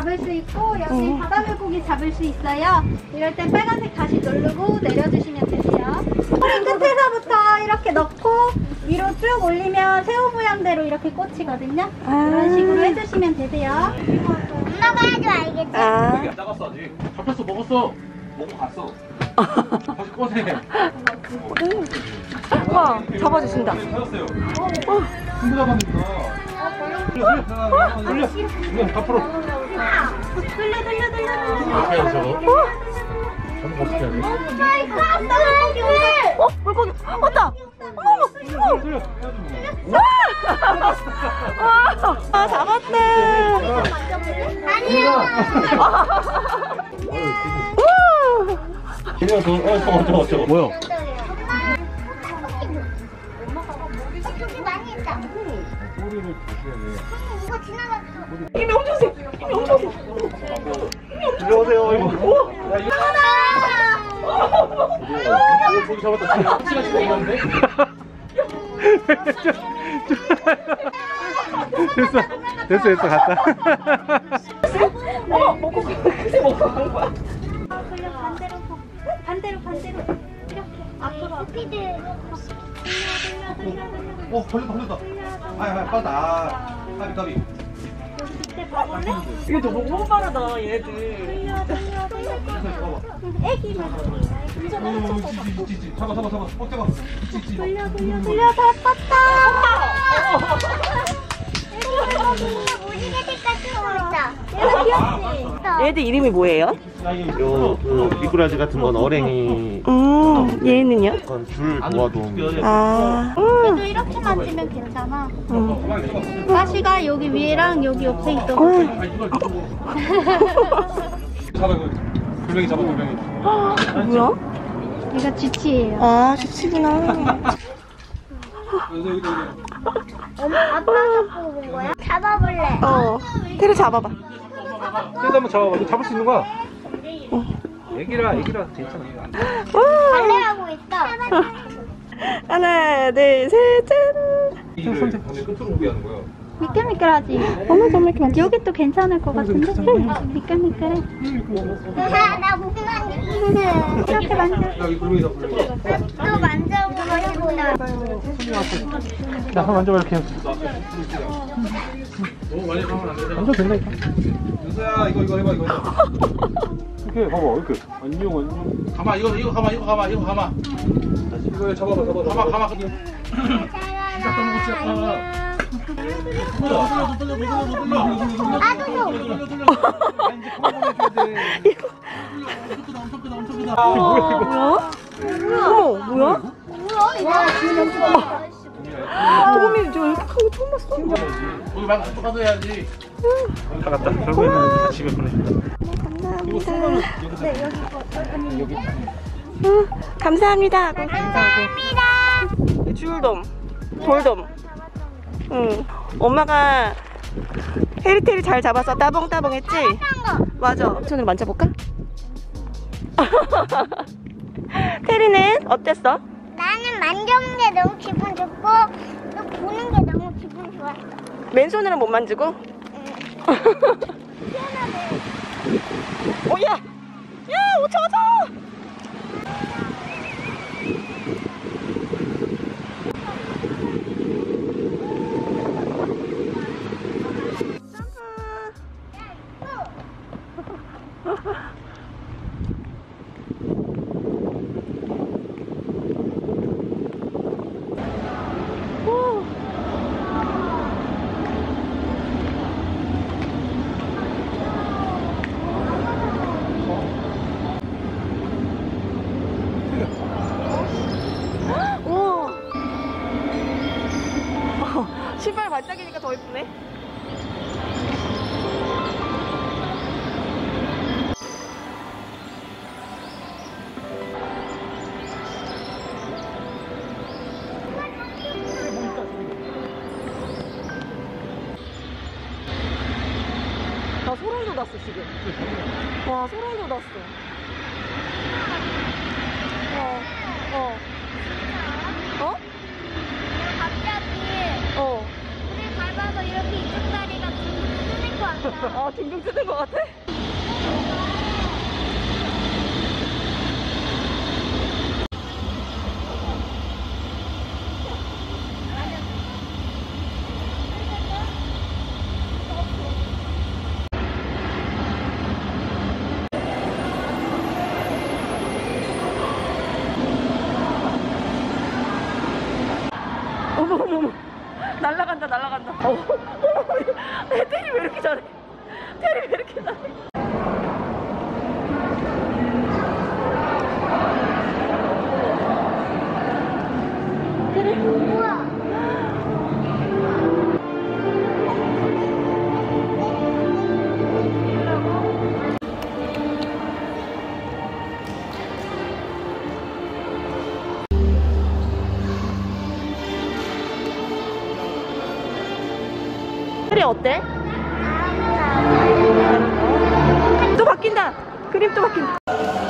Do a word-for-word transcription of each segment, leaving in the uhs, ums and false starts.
잡을 수 있고 여기 응. 바다물고기 잡을 수 있어요. 이럴 땐 빨간색 다시 누르고 내려주시면 되세요. 꼬리 끝에서부터 이렇게 넣고 위로 쭉 올리면 새우 모양대로 이렇게 꽂히거든요. 아. 이런 식으로 해주시면 되세요. 엄마가 해줘, 알겠지? 아. 안 나갔어 아직. 잡혔어 먹었어. 먹고 갔어. 다시 꺼내. 와, 잡아주신다. 찾았어요. 어. 친구 잡았는구나. 돌려 돌려. 돌려 앞으로. 돌려 돌려 돌려. 어떻게 해야 돼 저거? 저거 어떻게 해야 돼? 어? 물고기 왔다. 어머. 돌려. 아, 잡았다. 그냥 더, 어, 저거, 저거, 저거. 뭐야? 많이 했다. 꼬리를 조심해야 돼. 이거 지나갔어. 힘이 엄청 세. 힘이 엄청 세. 들려오세요, 이거. 야, 이거. 이거 저기 잡았다. 시간 시간 있는데? 됐어, 됐어, 됐어, 갔다. 어, 먹고 그새 먹고 간 거야. 돌려 반대로 반대로 반대로 이렇게 앞으로 앞으로. 스피드. 돌려 돌려 돌려 돌려. 어, 걸렸다, 걸렸다. 아, 아, 빠다. 아, 까비, 까비. 밑에 봐볼래? 이거 너무 빠르다, 얘들. 돌려 돌려 돌려. 잡아봐. 애기 물고기. 잡아, 잡아, 잡아. 어, 잡아. 돌려 돌려 돌려 잡았다. 무지개 색깔 쓰고 있다. 얘가 귀엽지? 얘들 이름이 뭐예요? 요, 그, 미꾸라지 같은 건 어랭이, 음, 얘는요? 그건 줄 도와도. 아, 그래도 음, 이렇게 만지면 괜찮아. 음. 가시가 여기 위에랑 여기 옆에 있어. 잡아, 이거. 돌멩이 잡아, 돌멩이. 뭐야? 얘가 쥐치예요. 아, 좋지구나. 여기, 여기, 여기. 엄마, 아빠가 뽑은 거야? 잡아볼래. 어, 테를 잡아봐. 떼도 한번 잡아봐. 이거 잡을 수 있는 거야. 애기라, 애기라 괜찮아. 달래하고 있어. 하나, 둘, 셋, 짠. 이를 손에 끝으로 오게 하는 거야. 미끌미끌하지? 어머, 정말 이렇게 많지? 여기 또 괜찮을 것 같은데? 미끌미끌해. 나 무슨 이렇게 만져. 야, 이 돌멩이 잡아, 돌멩이. 또 만져보고 싶구나. 나 한번 만져봐, 이렇게. 너무 많이 가면 안 돼. 만져도 된다니까. 윤서야, 이거, 이거 해봐, 이거 해봐. 이렇게, 봐봐, 이렇게. 안녕, 안녕. 가마, 이거, 이거 가마, 이거 가마, 이거 가마. 이거 잡아봐, 잡아봐. 가마, 가마. 시작 떠는 거 시작. 뭐야? 어머, 뭐야? 도미 저 연락하고 처음 봤어. 거기 막 똑같이 해야지. 다 갔다. 결국에는 집에 보내준다. 감사합니다. 네, 여기 거. 여기. 응, 감사합니다. 감사합니다. 줄돔, 돌돔. 응, 엄마가 해리테리 잘 잡아서 따봉따봉 했지? 맞아. 손으로 만져볼까? 테리는 어땠어? 나는 만져본 게 너무 기분 좋고 또 보는 게 너무 기분 좋았어. 맨손으로 못 만지고? 오, 야! 야, 오차, 오차! 신발 반짝이니까 더 예쁘네. 나 소름 돋았어 지금. 와, 소름 돋았어. 어, 어, 어? 갑자기 어. 물을 밟아서 이렇게 이쪽 다리가 둥둥 뜨는 거 아, 둥둥 뜨는 것 같아? 어머, 어머, 어머. 날라간다, 날라간다. 어, 어머, 테리 왜 이렇게 잘해? 테리 왜 이렇게 잘해? 테리, 우와. 테리 어때? 또 바뀐다. 그림 또 바뀐다.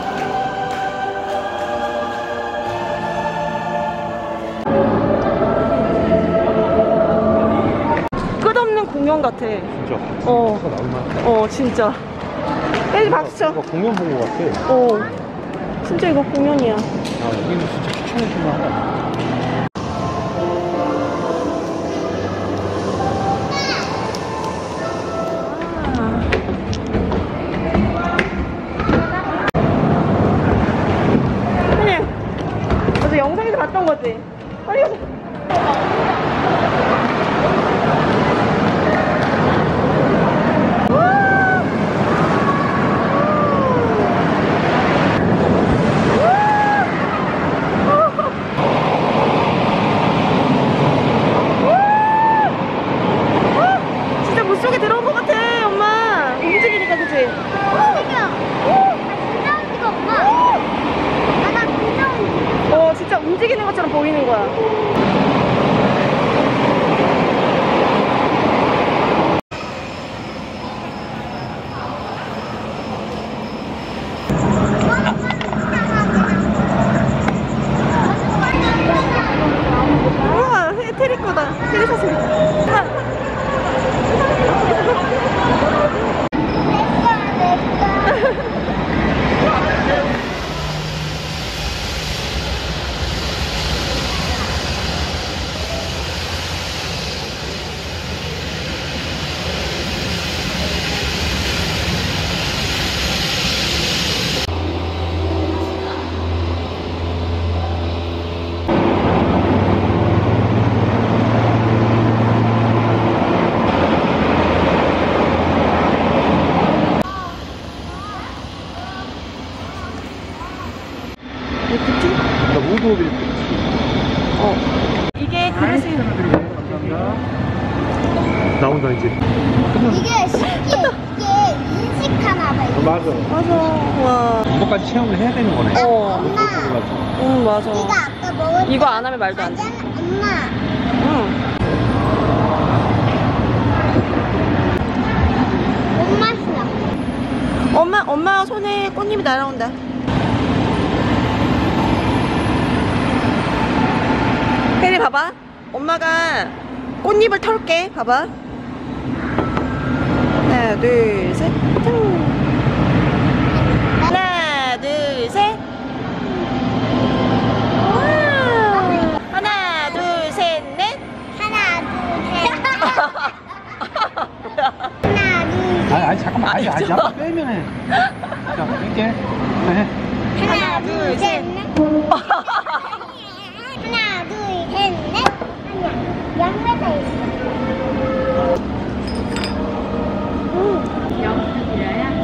끝없는 공연 같아. 진짜. 어, 나올 만하다. 어, 진짜. 테리 박수 쳐. 이거 공연 본 것 같아. 어, 진짜 이거 공연이야. 아, 여기는 진짜 추천해줄만 하다. 어제 영상에서 봤던 거지? 빨리 가자. 진짜 물속에 들어온 것 같아, 엄마. 움직이니까, 그치? 어, 진짜 움직이는 것처럼 보이는 거야. 우와, 테리 거다. 테리 사슴이다. 나 무도비. 어. 이게 그릇이. 나온다, 이제. 이게 신기해. 이게 인식하나 봐. 어, 맞아. 맞아. 와. 이거까지 체험을 해야 되는 거네. 어. 엄마, 응, 맞아. 이거 아까 먹었던 이거 안 하면 말도 안 돼. 과자는 엄마. 응. 뭔 맛이야? 엄마, 엄마 손에 꽃잎이 날아온다. 혜리 봐봐. 엄마가 꽃잎을 털게. 봐봐. 하나, 둘, 셋. 퉁. 하나, 둘, 셋. 와우. 하나, 둘, 셋, 넷. 하나, 둘, 셋. 하나, 둘, 아니, 아니, 잠깐만. 아니, 아니, 잠깐 빼면 해. 자, 뺄게. 해. 하나, 둘, 셋, 넷. 하나, 둘, 셋, 넷. 아니야, 양매가 있어. 영수 드려야